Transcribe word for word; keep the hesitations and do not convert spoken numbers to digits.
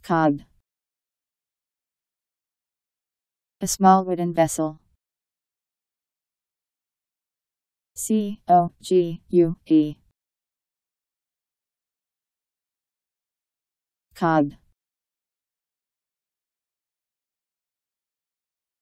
Cogue. A small wooden vessel. C O G U E. Cogue.